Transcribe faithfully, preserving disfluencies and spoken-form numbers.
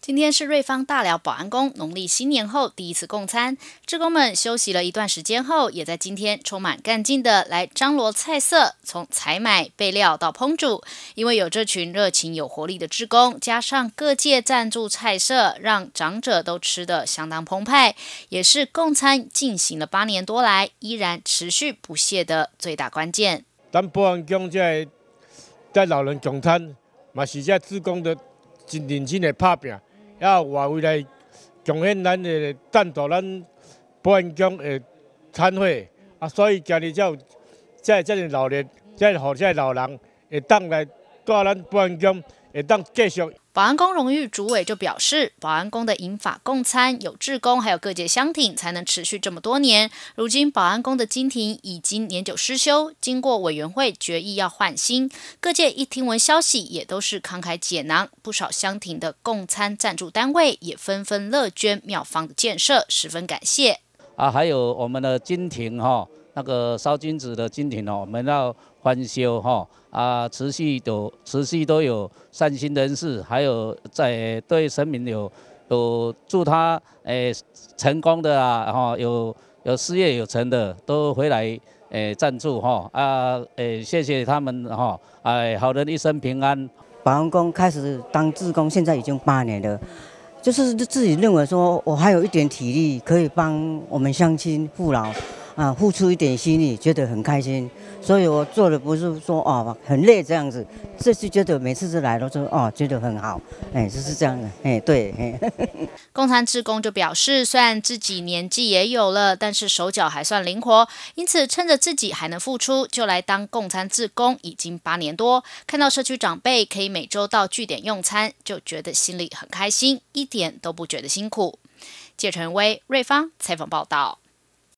今天是瑞芳大寮保安宫农历新年后第一次供餐，志工们休息了一段时间后，也在今天充满干劲的来张罗菜色，从采买、备料到烹煮。因为有这群热情有活力的志工，加上各界赞助菜色，让长者都吃得相当澎湃，也是供餐进行了八年多来依然持续不懈的最大关键。 咱保安宫这带老人供餐，嘛是这志工的真认真的打拼。也有外围来贡献咱的赞助咱保安宫的餐会啊，所以今日才有才这个老年，才互这老人会当来带咱保安宫，会当继续。 保安宫荣誉主委就表示，保安宫的银法供餐有志工还有各界乡挺，才能持续这么多年。如今保安宫的金庭已经年久失修，经过委员会决议要换新，各界一听闻消息，也都是慷慨解囊，不少乡挺的供餐赞助单位也纷纷乐捐庙方的建设，十分感谢。 啊，还有我们的金庭哈、哦，那个烧金纸的金庭哦，我们要翻修哈、哦。啊，持续都持续都有善心人士，还有在对神明有有祝他诶、欸、成功的啊，哈，有有事业有成的都回来诶赞助哈啊诶、欸，谢谢他们哈，哎，好人一生平安。 保安宫开始当志工，现在已经八年了，就是自己认为说我还有一点体力，可以帮我们乡亲父老。啊，付出一点心力，觉得很开心，所以我做的不是说哦很累这样子，这次觉得每次是来都说哦觉得很好，哎，就是这样的，哎，对。 供餐志工就表示，虽然自己年纪也有了，但是手脚还算灵活，因此趁着自己还能付出，就来当供餐志工，已经八年多。看到社区长辈可以每周到据点用餐，就觉得心里很开心，一点都不觉得辛苦。谢晨威、瑞芳采访报道。